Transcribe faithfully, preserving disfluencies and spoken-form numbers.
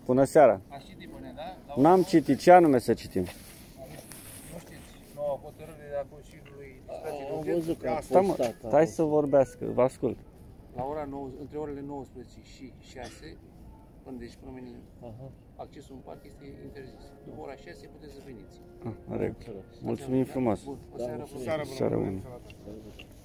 Bună seara. Ați citit până, da? N-am citit. Ce anume să citim? Nu știți, noua hotărâre a Consiliului Am văzut că a Stai, mă, postat. stai să vorbească, vă ascult. La ora nouă, între orele nouăsprezece și șase, până deci până mâine, accesul în parc este interzis. După ora șase puteți să veniți. Ah, în regulă. Mulțumim frumos. Bun, o seară bună. Seară bună.